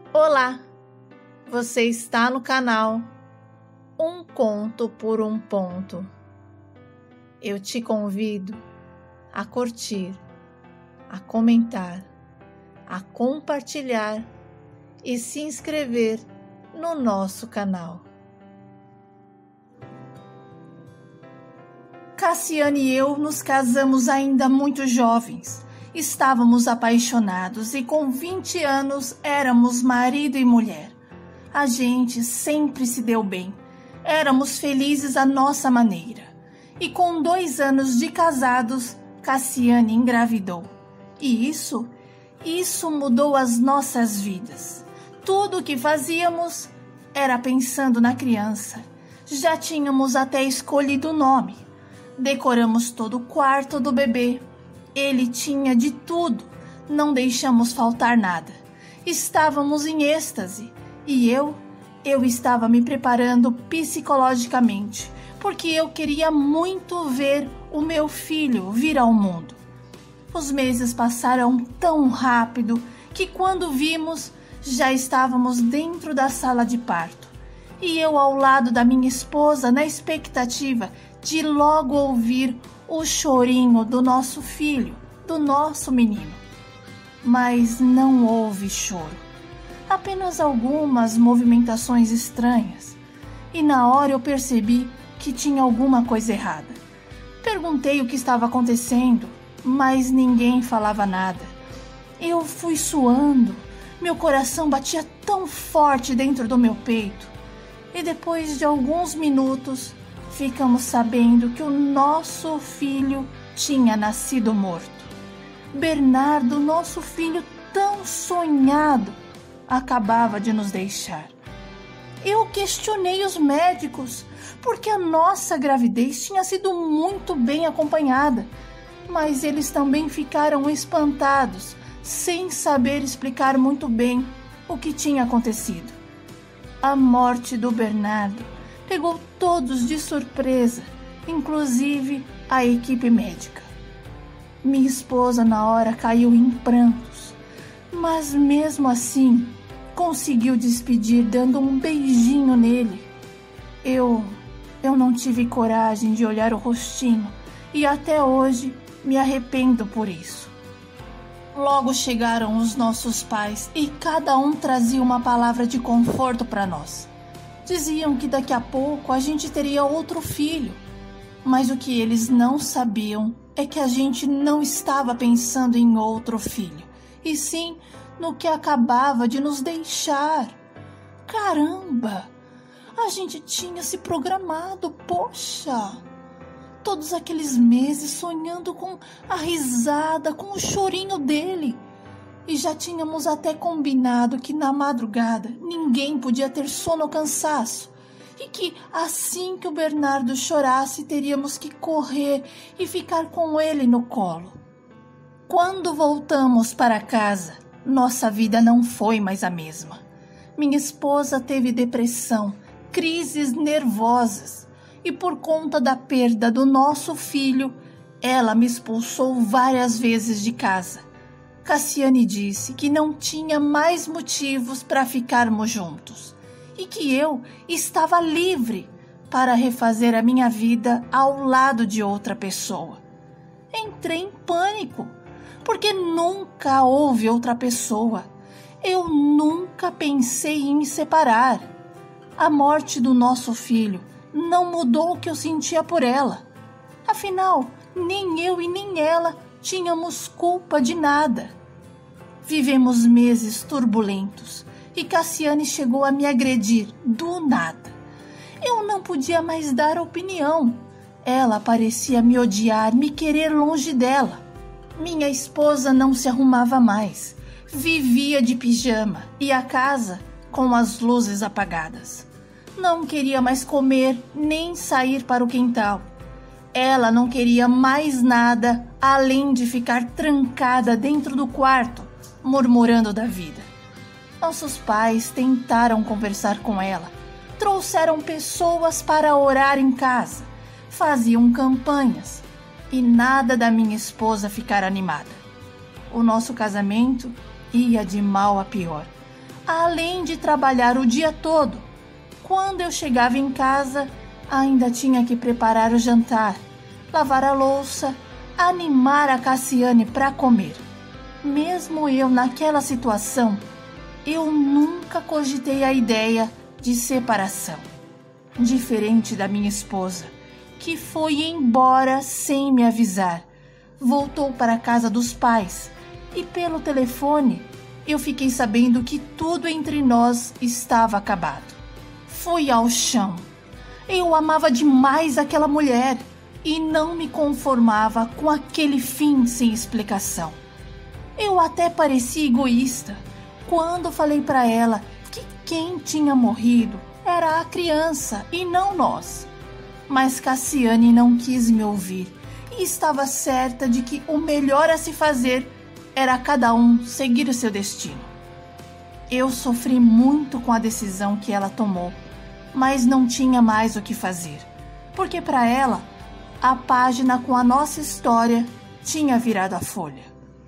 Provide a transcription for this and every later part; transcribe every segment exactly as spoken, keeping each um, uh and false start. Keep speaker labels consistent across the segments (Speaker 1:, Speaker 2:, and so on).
Speaker 1: Olá, você está no canal Um Conto por um Ponto. Eu te convido a curtir, a comentar, a compartilhar e se inscrever no nosso canal. Cassiane e eu nos casamos ainda muito jovens. Estávamos apaixonados e com vinte anos éramos marido e mulher. A gente sempre se deu bem. Éramos felizes à nossa maneira. E com dois anos de casados, Cassiane engravidou. E isso, isso mudou as nossas vidas. Tudo o que fazíamos era pensando na criança. Já tínhamos até escolhido o nome. Decoramos todo o quarto do bebê. Ele tinha de tudo, não deixamos faltar nada. Estávamos em êxtase e eu, eu estava me preparando psicologicamente, porque eu queria muito ver o meu filho vir ao mundo. Os meses passaram tão rápido que quando vimos, já estávamos dentro da sala de parto. E eu ao lado da minha esposa na expectativa de logo ouvir o chorinho do nosso filho, do nosso menino. Mas não houve choro, apenas algumas movimentações estranhas. E na hora eu percebi que tinha alguma coisa errada. Perguntei o que estava acontecendo, mas ninguém falava nada. Eu fui suando, meu coração batia tão forte dentro do meu peito. E depois de alguns minutos, ficamos sabendo que o nosso filho tinha nascido morto. Bernardo, nosso filho tão sonhado, acabava de nos deixar. Eu questionei os médicos, porque a nossa gravidez tinha sido muito bem acompanhada, mas eles também ficaram espantados, sem saber explicar muito bem o que tinha acontecido. A morte do Bernardo pegou todos de surpresa, inclusive a equipe médica. Minha esposa na hora caiu em prantos, mas mesmo assim conseguiu despedir dando um beijinho nele. Eu, eu não tive coragem de olhar o rostinho e até hoje me arrependo por isso. Logo chegaram os nossos pais e cada um trazia uma palavra de conforto para nós. Diziam que daqui a pouco a gente teria outro filho, mas o que eles não sabiam é que a gente não estava pensando em outro filho, e sim no que acabava de nos deixar. Caramba! A gente tinha se programado, poxa! Todos aqueles meses sonhando com a risada, com o chorinho dele. E já tínhamos até combinado que na madrugada ninguém podia ter sono ou cansaço. E que assim que o Bernardo chorasse, teríamos que correr e ficar com ele no colo. Quando voltamos para casa, nossa vida não foi mais a mesma. Minha esposa teve depressão, crises nervosas. E por conta da perda do nosso filho, ela me expulsou várias vezes de casa. Cassiane disse que não tinha mais motivos para ficarmos juntos e que eu estava livre para refazer a minha vida ao lado de outra pessoa. Entrei em pânico, porque nunca houve outra pessoa. Eu nunca pensei em me separar. A morte do nosso filho não mudou o que eu sentia por ela. Afinal, nem eu e nem ela tínhamos culpa de nada. Vivemos meses turbulentos e Cassiane chegou a me agredir do nada. Eu não podia mais dar opinião. Ela parecia me odiar, me querer longe dela. Minha esposa não se arrumava mais. Vivia de pijama e a casa com as luzes apagadas. Não queria mais comer nem sair para o quintal. Ela não queria mais nada além de ficar trancada dentro do quarto, murmurando da vida. Nossos pais tentaram conversar com ela, trouxeram pessoas para orar em casa, faziam campanhas e nada da minha esposa ficar animada. O nosso casamento ia de mal a pior. além de trabalhar o dia todo. Quando eu chegava em casa, ainda tinha que preparar o jantar, lavar a louça, animar a Cassiane para comer. Mesmo eu naquela situação, eu nunca cogitei a ideia de separação. Diferente da minha esposa, que foi embora sem me avisar. Voltou para a casa dos pais e pelo telefone eu fiquei sabendo que tudo entre nós estava acabado. Fui ao chão. Eu amava demais aquela mulher e não me conformava com aquele fim sem explicação. Eu até parecia egoísta quando falei para ela que quem tinha morrido era a criança e não nós. Mas Cassiane não quis me ouvir e estava certa de que o melhor a se fazer era cada um seguir o seu destino. Eu sofri muito com a decisão que ela tomou, mas não tinha mais o que fazer, porque para ela a página com a nossa história tinha virado a folha.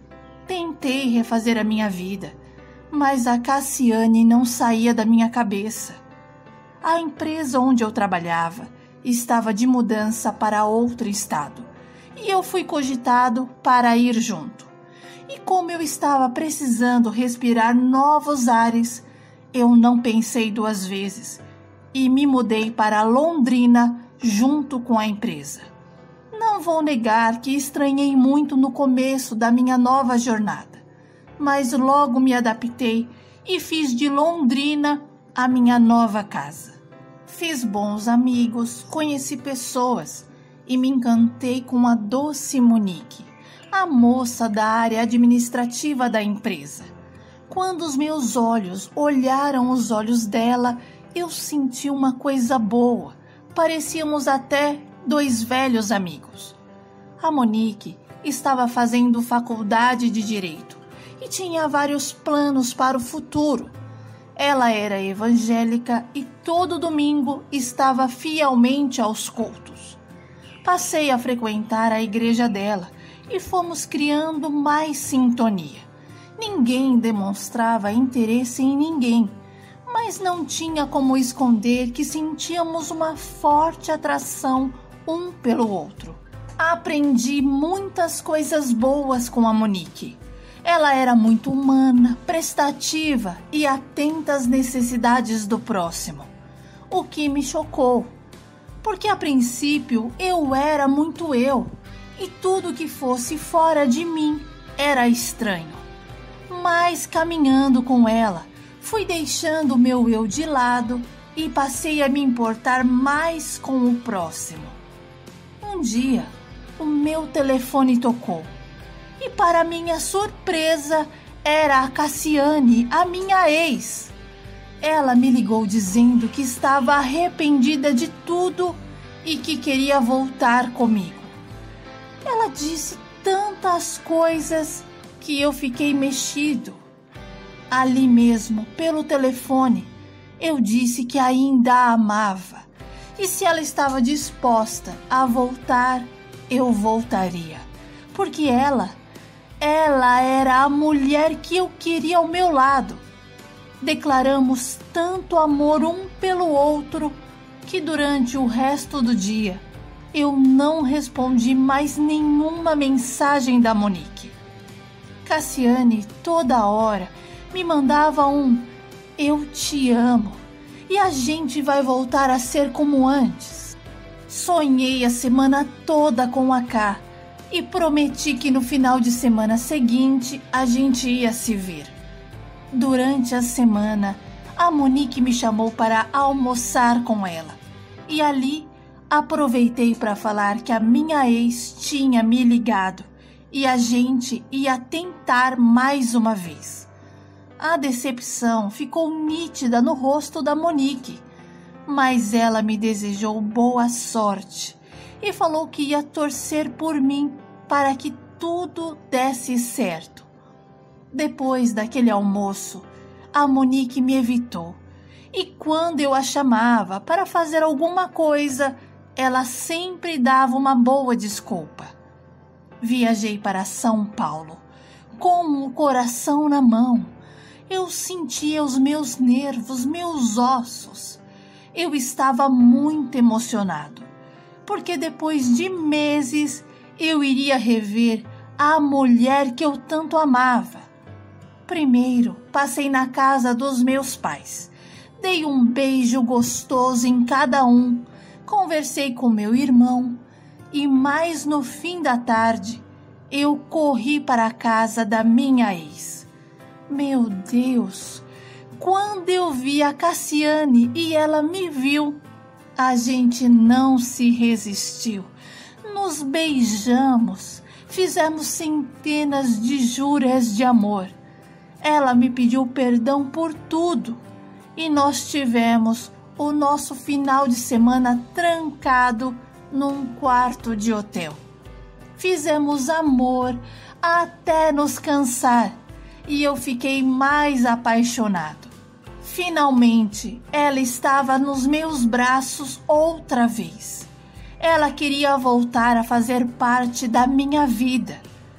Speaker 1: Tentei refazer a minha vida, mas a Cassiane não saía da minha cabeça. A empresa onde eu trabalhava estava de mudança para outro estado e eu fui cogitado para ir junto. E como eu estava precisando respirar novos ares, eu não pensei duas vezes e me mudei para Londrina junto com a empresa. Não vou negar que estranhei muito no começo da minha nova jornada, mas logo me adaptei e fiz de Londrina a minha nova casa. Fiz bons amigos, conheci pessoas e me encantei com a doce Monique, a moça da área administrativa da empresa. Quando os meus olhos olharam os olhos dela, eu senti uma coisa boa. Parecíamos até dois velhos amigos. A Monique estava fazendo faculdade de Direito e tinha vários planos para o futuro. Ela era evangélica e todo domingo estava fielmente aos cultos. Passei a frequentar a igreja dela e fomos criando mais sintonia. Ninguém demonstrava interesse em ninguém, mas não tinha como esconder que sentíamos uma forte atração um pelo outro. Aprendi muitas coisas boas com a Monique. Ela era muito humana, prestativa e atenta às necessidades do próximo, o que me chocou, porque a princípio eu era muito eu e tudo que fosse fora de mim era estranho. Mas caminhando com ela, fui deixando o meu eu de lado e passei a me importar mais com o próximo. Um dia, o meu telefone tocou. E para minha surpresa, era a Cassiane, a minha ex. Ela me ligou dizendo que estava arrependida de tudo e que queria voltar comigo. Ela disse tantas coisas que eu fiquei mexido. Ali mesmo, pelo telefone, eu disse que ainda a amava. E se ela estava disposta a voltar, eu voltaria. Porque ela... Ela era a mulher que eu queria ao meu lado. Declaramos tanto amor um pelo outro que durante o resto do dia eu não respondi mais nenhuma mensagem da Monique. Cassiane toda hora me mandava um "eu te amo" e a gente vai voltar a ser como antes. Sonhei a semana toda com a Cá e prometi que no final de semana seguinte a gente ia se ver. Durante a semana, a Monique me chamou para almoçar com ela. E ali, aproveitei para falar que a minha ex tinha me ligado e a gente ia tentar mais uma vez. A decepção ficou nítida no rosto da Monique, mas ela me desejou boa sorte e falou que ia torcer por mim para que tudo desse certo. Depois daquele almoço, a Monique me evitou, e quando eu a chamava para fazer alguma coisa, ela sempre dava uma boa desculpa. Viajei para São Paulo, com o coração na mão. Eu sentia os meus nervos, meus ossos. Eu estava muito emocionado, porque depois de meses eu iria rever a mulher que eu tanto amava. Primeiro, passei na casa dos meus pais. Dei um beijo gostoso em cada um. Conversei com meu irmão. E mais no fim da tarde, eu corri para a casa da minha ex. Meu Deus! Quando eu vi a Cassiane e ela me viu, a gente não se resistiu. Nos beijamos, fizemos centenas de juras de amor. Ela me pediu perdão por tudo e nós tivemos o nosso final de semana trancado num quarto de hotel. Fizemos amor até nos cansar e eu fiquei mais apaixonado. Finalmente, ela estava nos meus braços outra vez. Ela queria voltar a fazer parte da minha vida.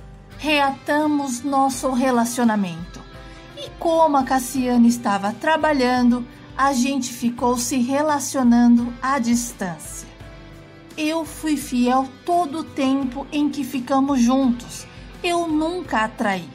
Speaker 1: Reatamos nosso relacionamento. E como a Cassiane estava trabalhando, a gente ficou se relacionando à distância. Eu fui fiel todo o tempo em que ficamos juntos. Eu nunca a traí.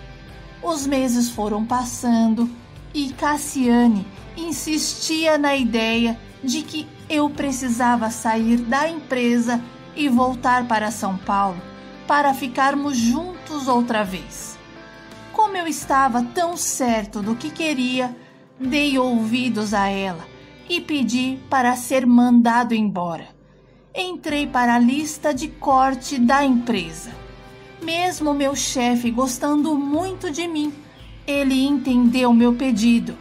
Speaker 1: Os meses foram passando e Cassiane insistia na ideia de que eu precisava sair da empresa e voltar para São Paulo para ficarmos juntos outra vez. Como eu estava tão certo do que queria, dei ouvidos a ela e pedi para ser mandado embora. Entrei para a lista de corte da empresa. Mesmo meu chefe gostando muito de mim, ele entendeu meu pedido.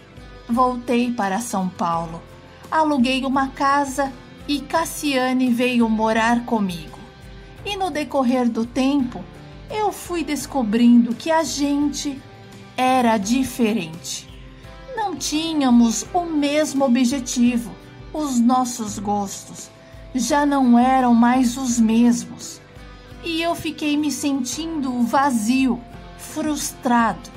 Speaker 1: Voltei para São Paulo, aluguei uma casa e Cassiane veio morar comigo. E no decorrer do tempo, eu fui descobrindo que a gente era diferente. Não tínhamos o mesmo objetivo, os nossos gostos já não eram mais os mesmos. E eu fiquei me sentindo vazio, frustrado.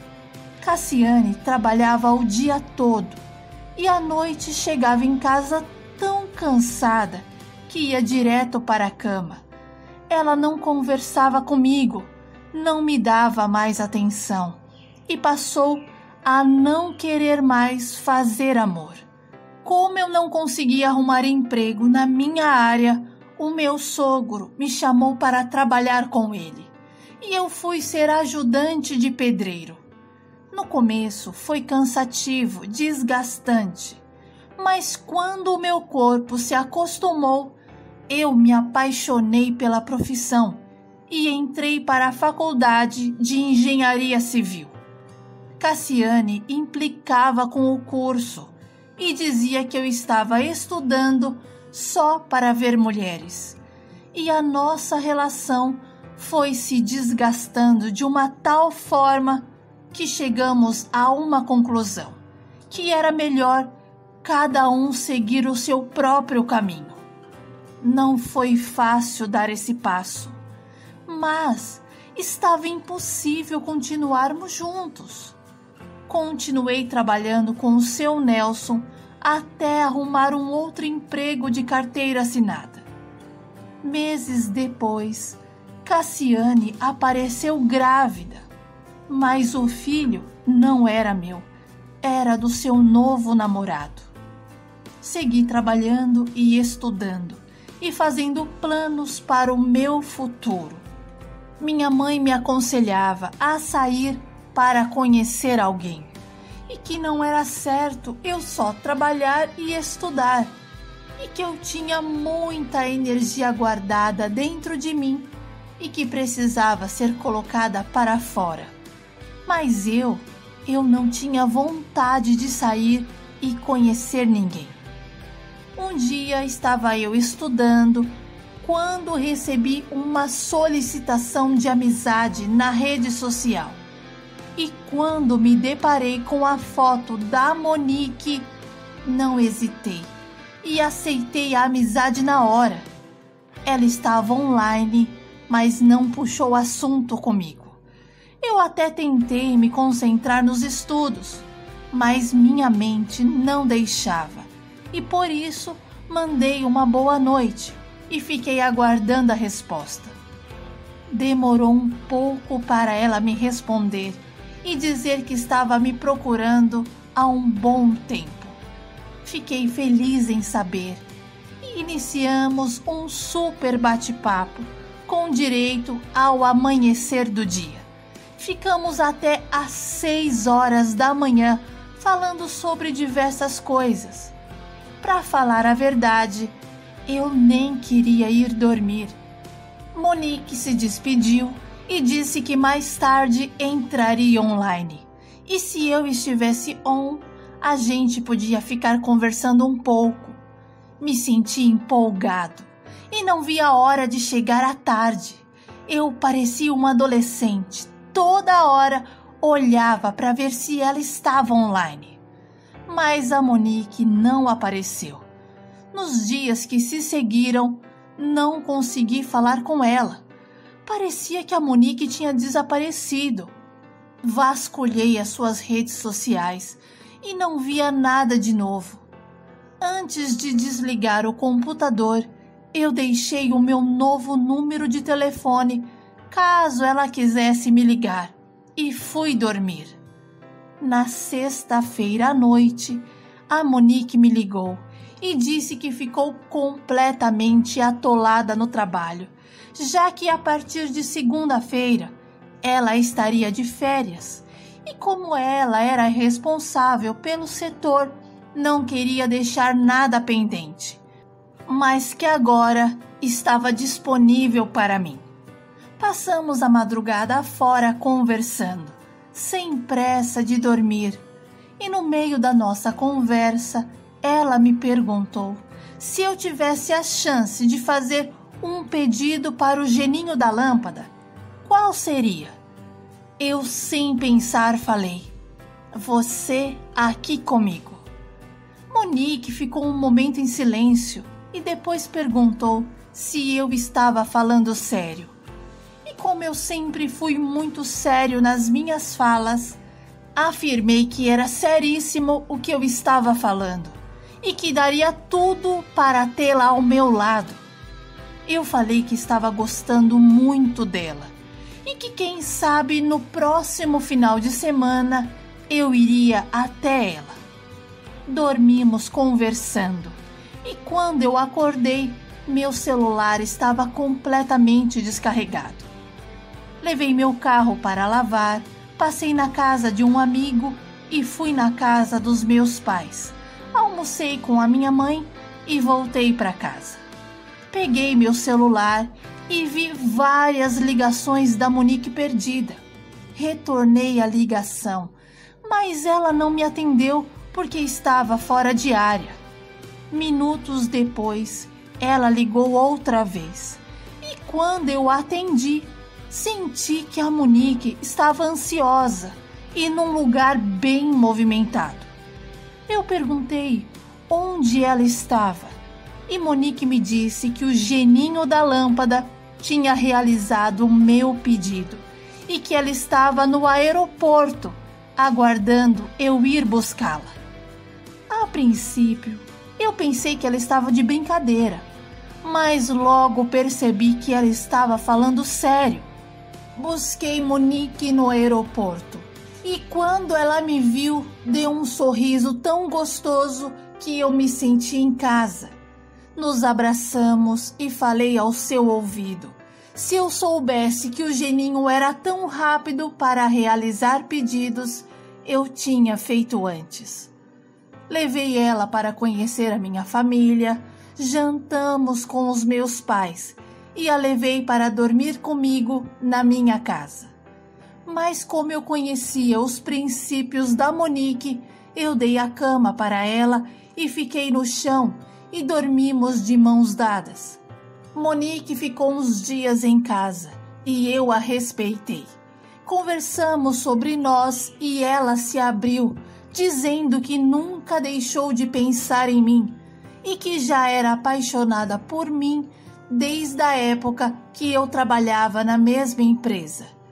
Speaker 1: Cassiane trabalhava o dia todo e à noite chegava em casa tão cansada que ia direto para a cama. Ela não conversava comigo, não me dava mais atenção e passou a não querer mais fazer amor. Como eu não conseguia arrumar emprego na minha área, o meu sogro me chamou para trabalhar com ele e eu fui ser ajudante de pedreiro. No começo foi cansativo, desgastante, mas quando o meu corpo se acostumou, eu me apaixonei pela profissão e entrei para a faculdade de engenharia civil. Cassiane implicava com o curso e dizia que eu estava estudando só para ver mulheres. E a nossa relação foi se desgastando de uma tal forma que chegamos a uma conclusão, que era melhor cada um seguir o seu próprio caminho. Não foi fácil dar esse passo, mas estava impossível continuarmos juntos. Continuei trabalhando com o seu Nelson até arrumar um outro emprego de carteira assinada. Meses depois, Cassiane apareceu grávida, mas o filho não era meu, era do seu novo namorado. Segui trabalhando e estudando e fazendo planos para o meu futuro. Minha mãe me aconselhava a sair para conhecer alguém e que não era certo eu só trabalhar e estudar e que eu tinha muita energia guardada dentro de mim e que precisava ser colocada para fora. Mas eu, eu não tinha vontade de sair e conhecer ninguém. Um dia estava eu estudando quando recebi uma solicitação de amizade na rede social. E quando me deparei com a foto da Monique, não hesitei e aceitei a amizade na hora. Ela estava online, mas não puxou assunto comigo. Eu até tentei me concentrar nos estudos, mas minha mente não deixava, e por isso mandei uma boa noite e fiquei aguardando a resposta. Demorou um pouco para ela me responder e dizer que estava me procurando há um bom tempo. Fiquei feliz em saber e iniciamos um super bate-papo com direito ao amanhecer do dia. Ficamos até às seis horas da manhã falando sobre diversas coisas. Para falar a verdade, eu nem queria ir dormir. Monique se despediu e disse que mais tarde entraria online. E se eu estivesse on, a gente podia ficar conversando um pouco. Me senti empolgado e não vi a hora de chegar à tarde. Eu parecia uma adolescente. Toda hora olhava para ver se ela estava online. Mas a Monique não apareceu. Nos dias que se seguiram, não consegui falar com ela. Parecia que a Monique tinha desaparecido. Vasculhei as suas redes sociais e não via nada de novo. Antes de desligar o computador, eu deixei o meu novo número de telefone, caso ela quisesse me ligar, e fui dormir. Na sexta-feira à noite, a Monique me ligou e disse que ficou completamente atolada no trabalho, já que a partir de segunda-feira ela estaria de férias e, como ela era responsável pelo setor, não queria deixar nada pendente, mas que agora estava disponível para mim. Passamos a madrugada fora conversando, sem pressa de dormir, e no meio da nossa conversa, ela me perguntou se eu tivesse a chance de fazer um pedido para o geninho da lâmpada, qual seria? Eu, sem pensar, falei: você aqui comigo. Monique ficou um momento em silêncio e depois perguntou se eu estava falando sério. E como eu sempre fui muito sério nas minhas falas, afirmei que era seríssimo o que eu estava falando e que daria tudo para tê-la ao meu lado. Eu falei que estava gostando muito dela e que, quem sabe, no próximo final de semana eu iria até ela. Dormimos conversando e quando eu acordei, meu celular estava completamente descarregado. Levei meu carro para lavar, passei na casa de um amigo e fui na casa dos meus pais. Almocei com a minha mãe e voltei para casa. Peguei meu celular e vi várias ligações da Monique perdida. Retornei a ligação, mas ela não me atendeu porque estava fora de área. Minutos depois, ela ligou outra vez. E quando eu atendi, senti que a Monique estava ansiosa e num lugar bem movimentado. Eu perguntei onde ela estava e Monique me disse que o geninho da lâmpada tinha realizado o meu pedido e que ela estava no aeroporto aguardando eu ir buscá-la. A princípio, eu pensei que ela estava de brincadeira, mas logo percebi que ela estava falando sério. Busquei Monique no aeroporto e quando ela me viu, deu um sorriso tão gostoso que eu me senti em casa. Nos abraçamos e falei ao seu ouvido: se eu soubesse que o geninho era tão rápido para realizar pedidos, eu tinha feito antes. Levei ela para conhecer a minha família, jantamos com os meus pais e a levei para dormir comigo na minha casa. Mas como eu conhecia os princípios da Monique, eu dei a cama para ela e fiquei no chão e dormimos de mãos dadas. Monique ficou uns dias em casa e eu a respeitei. Conversamos sobre nós e ela se abriu, dizendo que nunca deixou de pensar em mim e que já era apaixonada por mim desde a época que eu trabalhava na mesma empresa.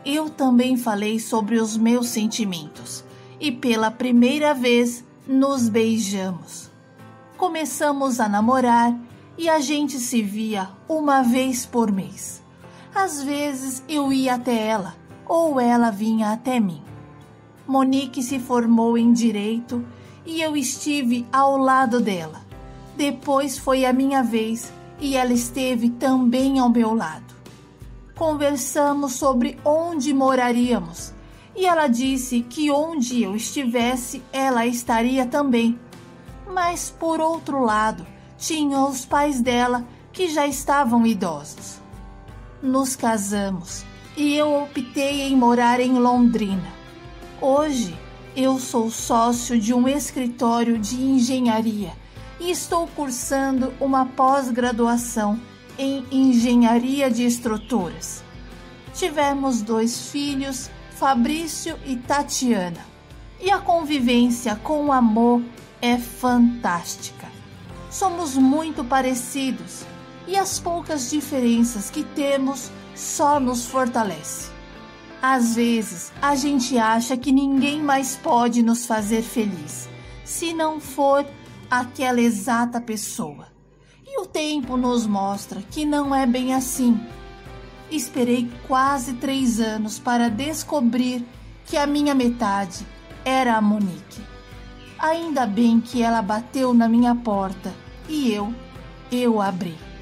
Speaker 1: eu também falei sobre os meus sentimentos e pela primeira vez nos beijamos. Começamos a namorar e a gente se via uma vez por mês. Às vezes eu ia até ela ou ela vinha até mim. Monique se formou em Direito e eu estive ao lado dela. Depois foi a minha vez e ela esteve também ao meu lado. Conversamos sobre onde moraríamos e ela disse que onde eu estivesse, ela estaria também. Mas, por outro lado, tinha os pais dela que já estavam idosos. Nos casamos e eu optei em morar em Londrina. Hoje, eu sou sócio de um escritório de engenharia e estou cursando uma pós-graduação em engenharia de estruturas. Tivemos dois filhos, Fabrício e Tatiana, e a convivência com o amor é fantástica. Somos muito parecidos e as poucas diferenças que temos só nos fortalece. Às vezes, a gente acha que ninguém mais pode nos fazer feliz, se não for aquela exata pessoa. E o tempo nos mostra que não é bem assim. Esperei quase três anos para descobrir que a minha metade era a Monique. Ainda bem que ela bateu na minha porta e eu, eu abri.